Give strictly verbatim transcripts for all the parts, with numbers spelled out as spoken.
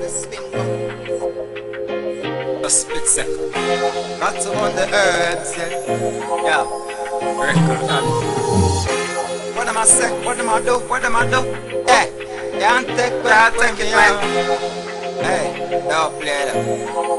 A split second. Got to on the herbs, yeah. Yeah. Record. What am I say? What am I do? What am I do? Hey, can't take back, take it back. Hey, don't play that.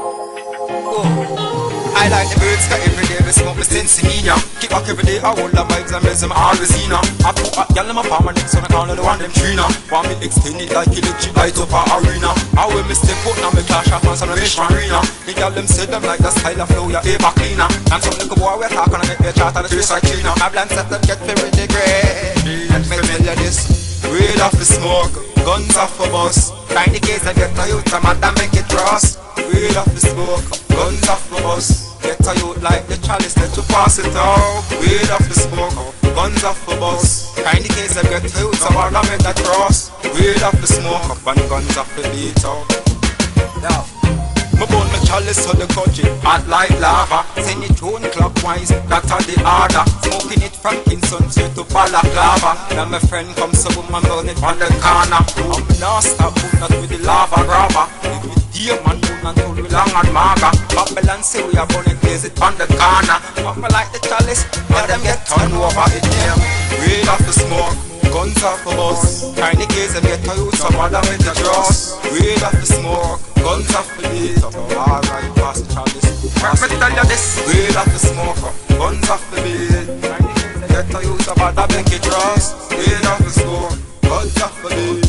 Ooh. I like the birds, cause every day we smoke, we sense in ya. Kick back every day, I hold the vibes and miss them always in ya. I put a gal in my palm and next on the corner, the one them tree now. Want me extend it like electric light up our arena. I will me step out now, me clash off on some mesh marina. The gal them say them like the style of flow, you ever cleaner. And some little boy we're talking and make me chat on the trace like cleaner. My bland set them get me ready great. Let me tell you this, weed off the smoke, guns off of us. Find the case and get a youth, some of them make it cross. Weed off the smoke, guns off of us. Get a youth like the chalice, let you pass it out. Weed off the smoke, guns off the bus. Kind of case I get a youth, some of them make that cross. Weed off the smoke, and guns off the beat out. Yeah. Me burn my chalice so the country hot like lava. Send it tune clockwise, that's how the order. Smoking it from Kingston straight to Balaclava. Now my friend comes so man burn it on the corner. I'm not stop putting that with the lava grabber. If it dear man do not hold me long and maga. Babylon say we are burn it, place it on the corner. But me like the chalice, let them get turned over it there. Weed off the smoke, guns off the bus. Kind of case them get to use some other with the dross. Weed off the smoke, guns off the beat. Alright, pass the chalice. Let me tell you this, weed off the smoke, guns off the beat. Get to use some other with the dross. Weed off the smoke, guns off the beat.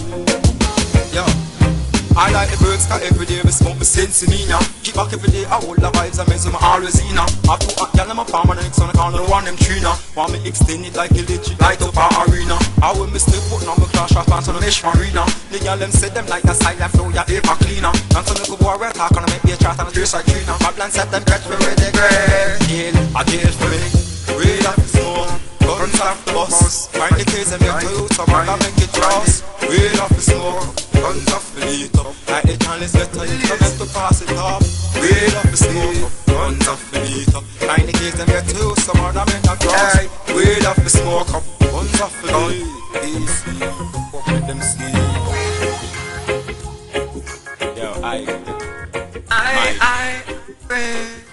Yo, I like the birds cause every day we smoke, me sense in ya. Keep back every day, I hold the vibes and miss them always in ya. I put a gal in my palm and the next on the corner, the one them tree now. Want me extend it like electric light up our arena. I will me step out now, me clash off on the mesh marina. The gal them say them like the silent flow, ya ever cleaner. And some little boy we're talking and make me a chat on the trace like cleaner. My plan set them catch me with the great deal, a deal for me. Weed off the smoke, guns off the bus. Find the case and get to you, so I make it cross. Weed off the smoke, guns off the beat up. Like the chalice get to you, so have to pass it up. Weed off the smoke, guns off the beat up. Find the case and get to you, so I make it cross. Weed off the smoke up, guns off the beat. Easy, fuck with them sleep. Yo, I, I, I, I,